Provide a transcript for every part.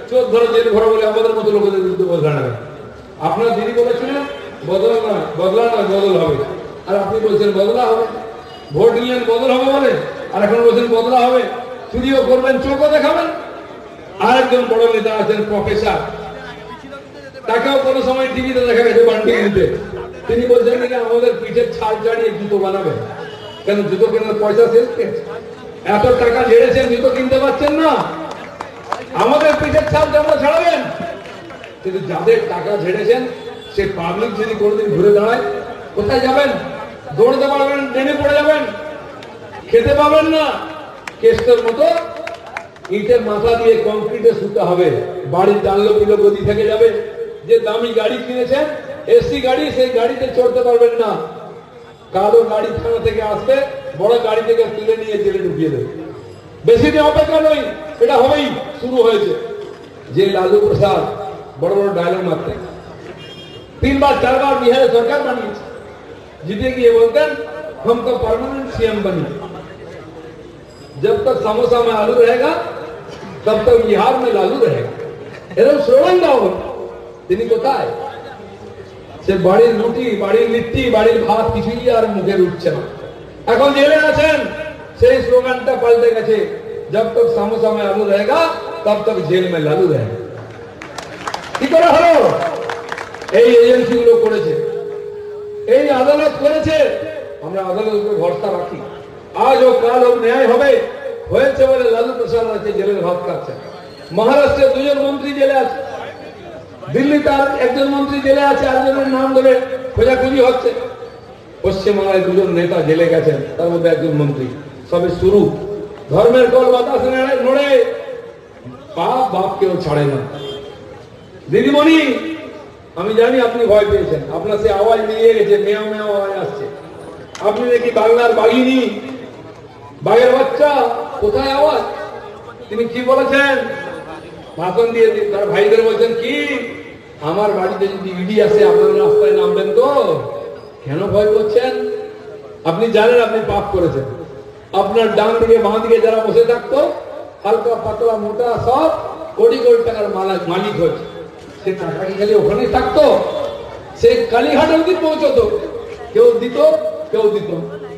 চোর ধরো জেল ভরা বলে আমাদের মতো লোকেদের বিরুদ্ধে বদলানো। আপনার দিদি বলেছিলেন বদল নয়, বদলা নয়, বদল হবে। আর আপনি বলছেন বদলা হবে। ভোট নিলেন বদল হবে বলে, আর এখন বলছেন বদলা হবে। চুরিও করবেন, চোখও দেখাবেন। আরেকজন বড় নেতা আছেন প্রফেসর, তাকেও কোনো সময় টিভিতে দেখা গেছে বান্টি কিনতে। তিনি বলছেন নাকি আমাদের পিঠের ছাল ছাড়িয়ে জুতো বানাবেন। কেন? জুতো কেনার পয়সা শেষ। এত টাকা ঝেড়েছেন, জুতো কিনতে পারছেন না, আমাদের পিঠের ছাল যেমন ছাড়াবেন। কিন্তু যাদের টাকা ঝেড়েছেন সে পাবলিক যদি কোনোদিন ঘুরে দাঁড়ায়, কোথায় যাবেন? দৌড়তে পারবেন, ট্রেনে পড়ে যাবেন, খেতে পাবেন না। কেস্টের মতো ইটের মাথা দিয়ে কংক্রিটে শুতে হবে। বাড়ির জানলো পিলো গদি থেকে যাবে। যে দামি গাড়ি কিনেছেন, এসি গাড়ি, সেই গাড়িতে চড়তে পারবেন না। কালো গাড়ি থানা থেকে আসবে, বড় গাড়ি থেকে তুলে নিয়ে জেলে ঢুকিয়ে দেবে। বেশি দিন অপেক্ষা নয়, এটা হবেই, শুরু হয়েছে। যে লালু প্রসাদ বড় বড় ডায়লগ মারতেন, 3 बार 4 बार बिहार सरकार বানিয়েছে, জিতে গিয়ে বলতেন हम तो परमानेंट सीएम बने, जब तक समोसा में आलू रहेगा तब तक बिहार में लालू रहेगा। এরকম স্লোগান দাও। তিনি কোথায়? সে বাড়ির রুটি, বাড়ির লিট্টি, বাড়ির ভাত কিছুই আর মুখে উঠছে না। এখন জেলে আছেন, সেই স্লোগানটা পাল্টে গেছে, जब तक समोसा में आलू रहेगा तब तक जेल में लालू रहेगा। কি করে হলো? এই এজেন্সিগুলো করেছে, এই আদালত করেছে। আমরা আদালতকে ভরসা রাখি। আজ ও কাল হোক ন্যায় হবে। হয়েছে বলে লালু প্রসাদ আছে জেলের ভাত খাচ্ছে। মহারাষ্ট্রে 2 জন মন্ত্রী জেলে আছে, দিল্লি তার একজন মন্ত্রী জেলে আছে, আরেকজনের নাম ধরে খোঁজাখুঁজি হচ্ছে। পশ্চিমবাংলায় 2 জন নেতা জেলে গেছেন, তার মধ্যে একজন মন্ত্রী। সবে শুরু। ধর্মের কল বাতাস নড়ে, পাপ বাপকেও ছাড়ে না। দিদিমণি, আমি জানি আপনি ভয় পেয়েছেন, আপনার সে আওয়াজ মিলিয়ে গেছে, মেয়াও মেয়াও আওয়াজ আসছে। আপনি নাকি বাংলার বাঘিনী, বাঘের বাচ্চা, কোথায় আওয়াজ? তিনি কি বলেছেন? ভাষণ দিয়ে তার ভাইদের বলছেন কি, আমার বাড়িতে যদি ইডি আসে আপনার রাস্তায় নামবেন তো? কেন ভয় করছেন? আপনি জানেন আপনি পাপ করেছেন। আপনার ডান দিকে বাঁ দিকে যারা বসে থাকতো, হালকা পাতলা মোটা সব কোটি কোটি টাকার মালিক হয়েছে। সে টাকা কি খালি ওখানেই থাকতো? সে কালীঘাট অবধি পৌঁছতো, কেউ দিত কেউ দিত।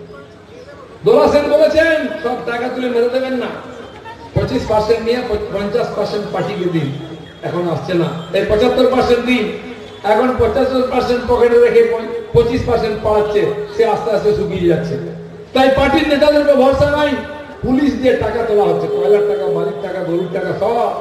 দোলা সেন বলেছেন সব টাকা তুলে মেরে দেবেন না, 25% নিয়ে 50% পার্টিকে দিন। এখন আসছে না, এই 75% দিন। এখন 75% পকেটে রেখে 25% পাচ্ছে, সে আস্তে আস্তে শুকিয়ে যাচ্ছে। তাই পার্টির নেতাদের উপর ভরসা নাই। পুলিশ দিয়ে টাকা তোলা হচ্ছে, কয়লার টাকা, বালির টাকা, গরুর টাকা সব।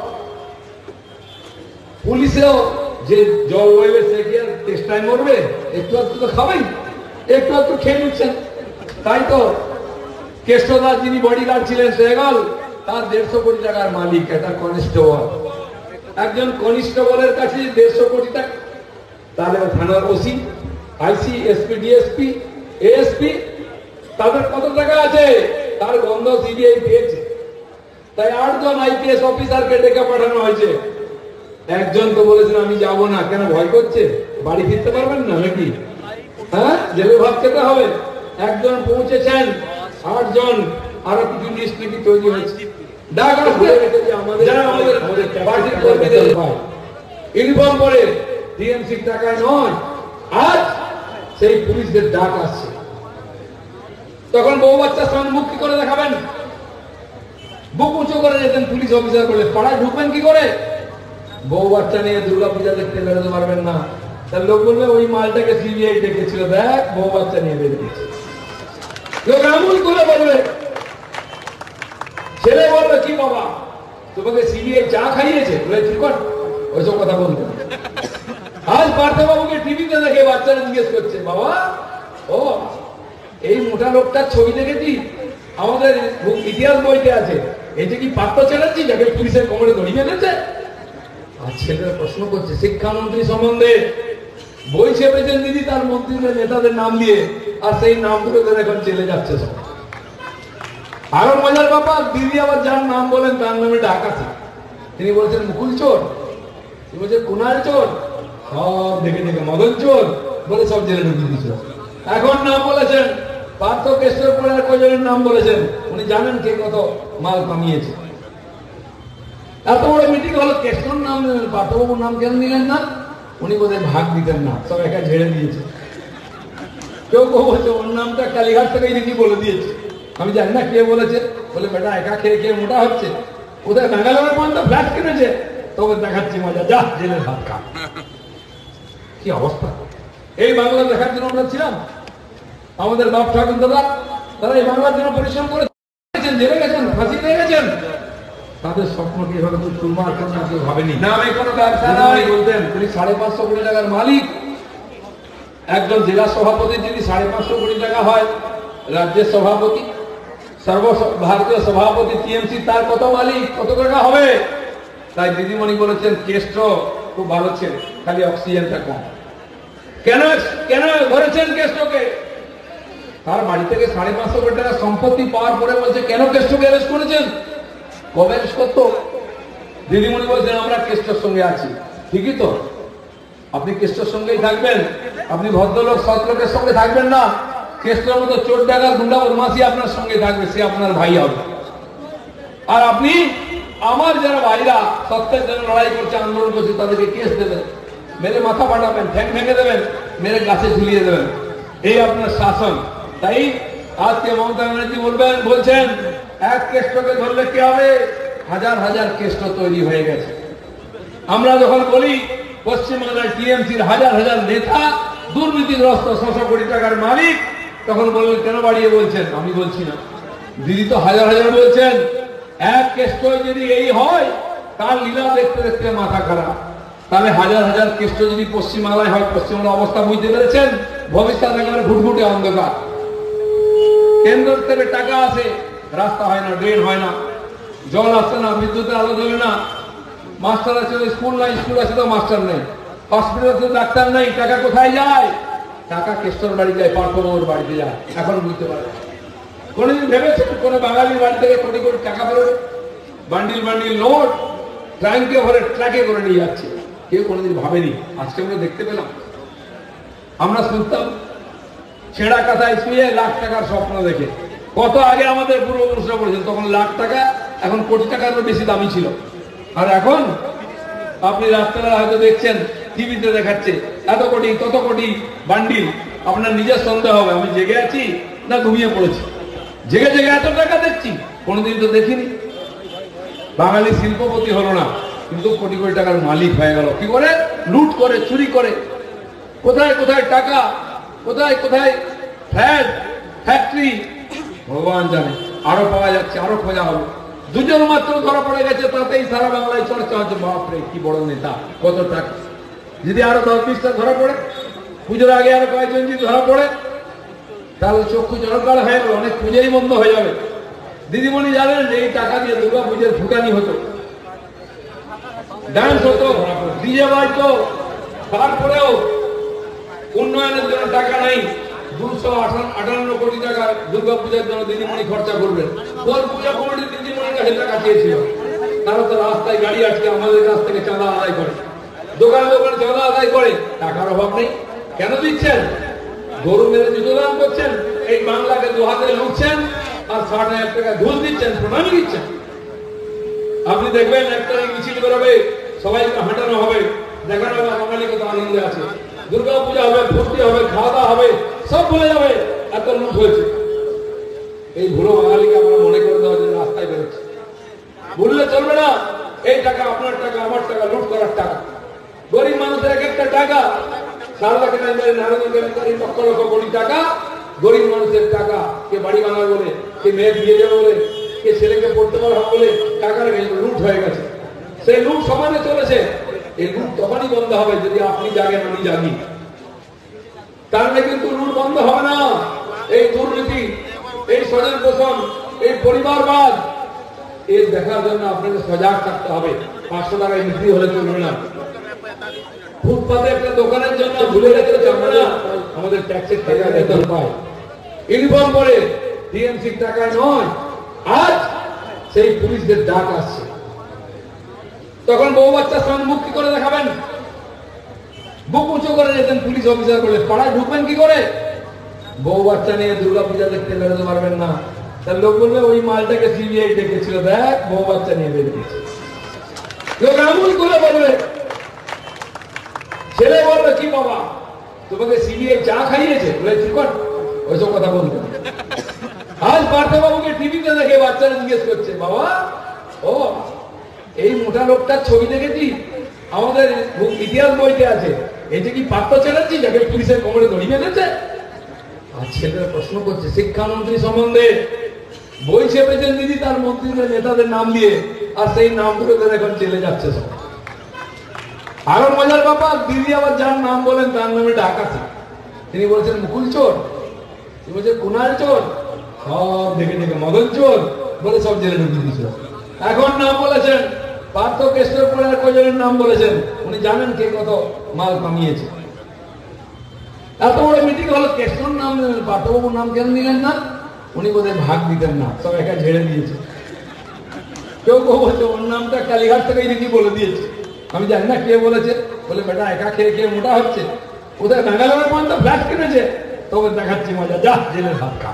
পুলিশেও যে জল বইবে সে কি আর চেষ্টায় মরবে? একটু একটু তো খাবেন, একটু একটু খেয়ে নিচ্ছেন। তাই তো কেষ্টদাস যিনি বডিগার্ড ছিলেন সেগল, তার 150 কোটি টাকার মালিক একটা কনস্টেবল। একজন কনস্টেবলের কাছে 150 কোটি টাকা, তাহলে থানার OC, IC, SP, DSP, ASP, তাদের কত টাকা আছে? তার গন্ধ সিবিআই পেয়েছে। তাই 8 জন আইপিএস অফিসারকে ডেকে পাঠানো হয়েছে। একজন তো বলেছেন আমি যাব না, কেন? ভয় করছে, বাড়ি ফিরতে পারবেন না নাকি? হ্যাঁ, জেলে ভাত খেতে হবে। একজন পৌঁছেছেন, 8 জন, আরো কিছু লিস্ট নাকি তৈরি হয়েছে। ডাক আসবে যারা আমাদের পার্টির কর্মীদের ইউনিফর্ম পরে টিএমসি টাকায় নয়, আজ সেই পুলিশদের ডাক আসছে। তখন বউ বাচ্চার সঙ্গে মুখ কি করে দেখাবেন? বুক উঁচু করে যেতেন পুলিশ অফিসার বলে, পাড়ায় ঢুকবেন কি করে? বউ বাচ্চা নিয়ে দুর্গাপূজা দেখতে বেরোতে পারবেন না। তার লোক বলবে ওই মালটাকে সিবিআই ডেকেছিল, দেখ বউ বাচ্চা নিয়ে বেরিয়েছে। লোক আমুল করে বলবে, ছেলে বলবে কি বাবা তোমাকে সিবিআই চা খাইয়েছে? বলে ঠিক কর, ওইসব কথা বলতে। আজ পার্থবাবুকে টিভিতে দেখে বাচ্চারা জিজ্ঞেস করছে, বাবা ও এই মোটা লোকটার ছবি দেখেছি, আমাদের ইতিহাস বইতে আছে, এটা কি পার্থ চ্যাটার্জি যাকে পুলিশের কোমরে দড়ি বেঁধেছে? আর ছেলেরা প্রশ্ন করছে শিক্ষামন্ত্রী সম্বন্ধে বই ছেপেছেন দিদি তার মন্ত্রীদের নেতাদের নাম দিয়ে, আর সেই নামগুলো ধরে এখন চলে যাচ্ছে সব। আরো মজার ব্যাপার, দিদি আবার যার নাম বলেন তার নামে ডাক আছে। তিনি বলছেন মুকুল চোর, তিনি বলছেন কুনাল চোর, সব দেখে দেখে মদন চোর বলে সব জেলে ঢুকিয়ে দিয়েছে। এখন নাম বলেছেন পার্থ কেষ্টর পরে আর কজনের নাম বলেছেন, উনি জানেন কে কত মাল কামিয়েছে। এত বড় মিটিং হলো, কেষ্টর নাম নিলেন, পার্থবাবুর নাম কেন নিলেন না? উনি বোধহয় ভাগ দিতেন না, সব একা ঝেড়ে দিয়েছে। কেউ কেউ বলছে ওর নামটা কালীঘাট থেকে দিদি বলে দিয়েছে, আমি জানি না কে বলেছে। বলে বেটা একা খেয়ে খেয়ে মোটা হচ্ছে, কোথায় ব্যাঙ্গালোরের পর্যন্ত ফ্ল্যাট কিনেছে, তবে দেখাচ্ছি মজা, যা জেলের ভাত খা। কি অবস্থা! এই বাংলা দেখার জন্য আমরা ছিলাম। আমাদের বাপ ঠাকুর দাদা, তারা এই বাংলার জন্য পরিশ্রম করেছেন, জেলে গেছেন, ফাঁসি দিয়ে গেছেন। তাদের স্বপ্নকে এভাবে চুরমার করুন না, কেউ ভাবেনি। না আমি কোনো ব্যবসা নয় বলতেন, তিনি 550 কোটি টাকার মালিক। একজন জেলা সভাপতি যদি 550 কোটি টাকা হয়, রাজ্যের সভাপতি, সর্বভারতীয় সভাপতি টিএমসি, তার কত মালিক, কত টাকা হবে? তাই দিদিমণি বলেছেন কেষ্ট খুব ভালো ছেলে, খালি অক্সিজেনটা কম। কেন কেন ধরেছেন কেষ্টকে? তার বাড়ি থেকে 550 কোটি টাকা সম্পত্তি পাওয়ার পরে বলছে কেন কেষ্টকে অ্যারেস্ট করেছেন? কবে অ্যারেস্ট করতো? দিদিমণি বলছেন আমরা কেষ্টর সঙ্গে আছি। ঠিকই তো, আপনি কেষ্টর সঙ্গেই থাকবেন, আপনি ভদ্রলোক সৎ লোকের সঙ্গে থাকবেন না। কেষ্টর মতো চোর ডাকাত গুন্ডা বদমাশি আপনার সঙ্গে থাকবে, সে আপনার ভাই হবে। আর আপনি আমার যারা ভাইরা সত্যের জন্য লড়াই করছে, আন্দোলন করছে, তাদেরকে কেস দেবেন, মেরে মাথা ফাটাবেন, ঠ্যাং ভেঙে দেবেন, মেরে গাছে ঝুলিয়ে দেবেন। এই আপনার শাসন। তাই আজকে মমতা ব্যানার্জি বলছেন এক কেষ্টকে ধরলে কি হবে? হাজার হাজার কেষ্ট তৈরি হয়ে গেছে। আমরা যখন বলি পশ্চিমবাংলার টিএমসির হাজার হাজার নেতা দুর্নীতিগ্রস্ত, 600 কোটি টাকার মালিক, তখন বললেন কেন বাড়িয়ে বলছেন? আমি বলছি না, দিদি তো হাজার হাজার বলছেন। এক কেষ্ট যদি এই হয়, তার লীলা দেখতে দেখতে মাথা খারাপ। তাহলে হাজার হাজার কেষ্ট যদি পশ্চিমবাংলায় হয়, পশ্চিমবাংলার অবস্থা বুঝতে পেরেছেন? ভবিষ্যৎ একেবারে ঘুটঘুটে অন্ধকার। কেন্দ্র থেকে টাকা আসে, রাস্তা হয় না, ড্রেন হয় না, জল আসছে না, বিদ্যুতের আলো জ্বলে না, মাস্টার আছে স্কুল নাই, স্কুল আছে তো মাস্টার নেই, হসপিটাল আছে ডাক্তার নেই, টাকা কোথায় যায়? টাকা কেষ্টর বাড়ি যায়, পার্থবাবুর বাড়িতে যায়। এখন বুঝতে পারে? কোনদিন ভেবেছেন কোন বাঙালির বাড়ি থেকে কোটি কোটি টাকা বেরোবে? বান্ডিল বান্ডিল নোট ট্রাঙ্কে ভরে ট্রাকে করে নিয়ে যাচ্ছে, কেউ কোনোদিন ভাবেনি। আজকে আমরা দেখতে পেলাম। আমরা শুনতাম ছেঁড়া কাঁথায় শুয়ে লাখ টাকার স্বপ্ন দেখে। কত আগে আমাদের পূর্বপুরুষরা বলেছেন, তখন লাখ টাকা এখন কোটি টাকারও বেশি দামি ছিল। আর এখন আপনি রাস্তায় হয়তো দেখছেন, টিভিতে দেখাচ্ছে এত কোটি তত কোটি বান্ডিল। আপনার নিজের সন্দেহ হবে আমি জেগে আছি না ঘুমিয়ে পড়েছি। জেগে জেগে এত টাকা দেখছি, কোনোদিন তো দেখিনি। বাঙালি শিল্পপতি হলো না, কিন্তু কোটি কোটি টাকার মালিক হয়ে গেল। কি করে? লুট করে, চুরি করে। কোথায় কোথায় টাকা, কোথায় কোথায় ফ্ল্যাট, ফ্যাক্টরি, ভগবান জানে। আরো পাওয়া যাচ্ছে, আরো খোঁজা হবে। দুজন মাত্র ধরা পড়ে গেছে, তাতেই সারা বাংলায় চর্চা হচ্ছে, বাপরে কি বড় নেতা, কত টাকা। যদি আরো 10-20টা ধরা পড়ে, পুজোর আগে আরো কয়েকজন যদি ধরা পড়ে, তাহলে চক্ষু জড়কার হয়ে গেল, অনেক পুজোই বন্ধ হয়ে যাবে। দিদিমণি জানেন এই টাকা দিয়ে দুর্গা পুজোর ফুটানি হতো, ডান্স হতো, ডিজে বাজতো, তারপরেও উন্নয়নের জন্য টাকা নাই। 258 কোটি টাকা দুর্গা পূজার জন্য দিদিমণি খরচা করবেন। কোন পূজা কমিটি দিদিমণির কাছে টাকা চেয়েছিল? তারা তো রাস্তায় গাড়ি আটকে আমাদের কাছ থেকে চাঁদা আদায় করে, দোকানে দোকানে চাঁদা আদায় করে। টাকার অভাব নেই, কেন দিচ্ছেন? গরু মেরে জুতো দান করছেন, এই বাংলাকে 2 হাতে লুটছেন, আর 60,000 টাকা ঘুষ দিচ্ছেন, প্রণামী দিচ্ছেন। আপনি দেখবেন একটা মিছিল বেরোবে, সবাইকে হাঁটানো হবে, দেখানো হবে বাঙালি কত আনন্দে আছে। দুর্গা পূজা হবে, ফুর্তি হবে, খাওয়া দাওয়া হবে, সব ভুলে যাবে এত লুট হয়েছে। এই ভুলো বাঙালিকে আমরা মনে করে দেওয়ার জন্য রাস্তায় বেরোচ্ছে। ভুললে চলবে না। এই টাকা আপনার টাকা, আমার টাকা, লুট করার টাকা। গরিব মানুষের এক একটা টাকা, সারদা কেনার নারায়ণ কেনাকারি লক্ষ লক্ষ কোটি টাকা গরিব মানুষের টাকা। কে বাড়ি বানাবে বলে, কে মেয়ে বিয়ে দেবে বলে, কে ছেলেকে পড়তে পারবে বলে টাকার লুট হয়ে গেছে। সেই লুট সমানে চলেছে। এই লুট তখনই বন্ধ হবে যদি আপনি জাগেন, আমি জাগি। তার মানে কিন্তু লুট বন্ধ হবে না। এই দুর্নীতি, এই স্বজন পোষণ, এই পরিবারবাদ, এর দেখার জন্য আপনাকে সজাগ থাকতে হবে। 500 টাকায় বিক্রি হলে চলবে না। ফুটপাতে একটা দোকানের জন্য ভুলে গেলে চলবে না। আমাদের ট্যাক্সের টাকা বেতন পায়, ইউনিফর্ম পরে, টিএমসির টাকায় নয়। আজ সেই পুলিশদের ডাক আসছে, তখন বউ বাচ্চার সঙ্গে মুখ কি করে দেখাবেন? বুক উঁচু করে যেতেন পুলিশ অফিসার বলে, পাড়ায় ঢুকবেন কি করে? বউ বাচ্চা নিয়ে দুর্গা পূজা দেখতে বেরোতে পারবেন না। তার লোক বলবে ওই মালটাকে সিবিআই ডেকেছিল, দেখ বউ বাচ্চা নিয়ে বেরিয়েছে। লোক আঙুল খুলে বলবে, ছেলে বলবে কি বাবা তোমাকে সিবিআই চা খাইয়েছে, বলে ঠিক কর ওইসব কথা বলবে। আজ পার্থবাবুকে টিভিতে দেখে বাচ্চারা জিজ্ঞেস করছে, বাবা ও এই মোটা লোকটার ছবি দেখেছি, আমাদের ইতিহাস বইতে আছে, এই যে কি পার্থ চ্যাটার্জি যাকে পুলিশের কোমরে দড়ি বেঁধেছে? আর ছেলেরা প্রশ্ন করছে শিক্ষামন্ত্রী সম্বন্ধে বই ছেপেছেন দিদি তার মন্ত্রীদের নেতাদের নাম দিয়ে, আর সেই নামগুলো এখন চলে যাচ্ছে সব। আরো মজার ব্যাপার, দিদি আবার যার নাম বলেন তার নামে ডাক আছে, তিনি বলছেন মুকুল চোর, তিনি বলছেন কুনাল চোর, সব দেখে দেখে মদন চোর বলে সব জেলে ঢুকিয়ে দিয়েছিল। এখন নাম বলেছেন পার্থ কেষ্টর পরে আর কয়জনের নাম বলেছেন, উনি জানেন কে কত মাল কামিয়েছে। এত বড় মিটিং হলো, কেষ্টর নাম দিলেন, পার্থবাবুর নাম কেন দিলেন না? উনি বোধহয় ভাগ দিতেন না, সব একা ঝেড়ে দিয়েছে। কেউ কেউ বলছে ওর নামটা কালীঘাট থেকে নাকি বলে দিয়েছে, আমি জানি না কে বলেছে, বলে বেটা একা খেয়ে খেয়ে মোটা হচ্ছে, কোথায় ব্যাঙ্গালোরের পর্যন্ত ফ্ল্যাট কিনেছে, তবে দেখাচ্ছি মজা, যা জেলের ভাত খা।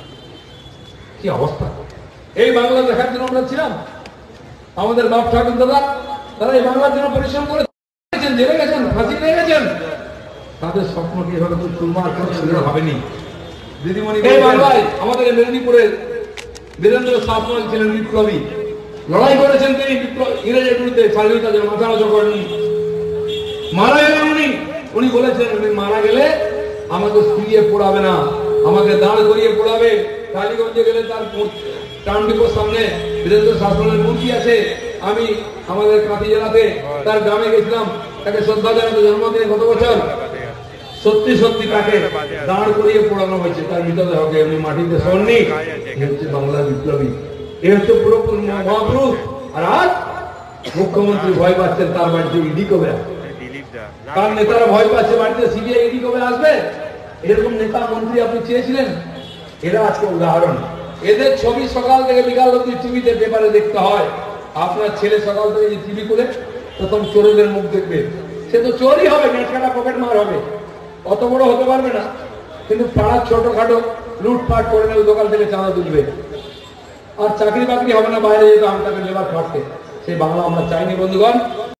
কি অবস্থা! এই বাংলা দেখার জন্য আমরা ছিলাম, আমাদের বাপ ঠাকুর দাদা তারা এই বাংলার জন্য পরিশ্রম করেছেন, জেলে গেছেন, ফাঁসি নিয়ে গেছেন, তাদের স্বপ্ন কি এভাবে চুরমার করে ভাবেনি। দিদিমণি এই বাংলায় আমাদের মেদিনীপুরের বীরেন্দ্র সাহা ছিলেন বিপ্লবী, লড়াই করেছেন তিনি ইংরেজের বিরুদ্ধে, স্বাধীনতার জন্য মাথা নজর করেননি। মারা গেলেন উনি বলেছেন উনি মারা গেলে আমাকে শুয়ে পোড়াবে না, আমাকে দাঁড় করিয়ে পোড়াবে। কালীগঞ্জে গেলে তার টাউন ডিপোর সামনে বীরেন্দ্র শাসনের মূর্তি আছে। আমি আমাদের কাঁথি জেলাতে তার গ্রামে গেছিলাম, তাকে শ্রদ্ধা জানাতে, জন্মদিনে গত বছর সত্যি সত্যি তাকে দাঁড় করিয়ে পোড়ানো হয়েছে, তার মৃতদেহকে এমনি মাটিতে শোননি। হচ্ছে বাংলার বিপ্লবী, এ হচ্ছে পুরোপুরি মহাপুরুষ। আর আজ মুখ্যমন্ত্রী ভয় পাচ্ছেন তার বাড়িতে ইডি কবে আসবে, তার নেতারা ভয় পাচ্ছে বাড়িতে সিবিআই ইডি কবে আসবে। এরকম নেতা মন্ত্রী আপনি চেয়েছিলেন? এরা আজকে উদাহরণ। এদের ছবি সকাল থেকে বিকাল অবধি টিভিতে পেপারে দেখতে হয়। আপনার ছেলে সকাল থেকে যে টিভি খুলে প্রথম চোরদের মুখ দেখবে, সে তো চোরই হবে, নেটকাটা পকেট মার হবে, অত বড় হতে পারবে না, কিন্তু পাড়ার ছোটখাটো লুটপাট করে নেবে, দোকান থেকে চাঁদা তুলবে, আর চাকরি বাকরি হবে না, বাইরে যেতে আমি তাকে লেবার খাটতে। সেই বাংলা আমরা চাইনি বন্ধুগণ।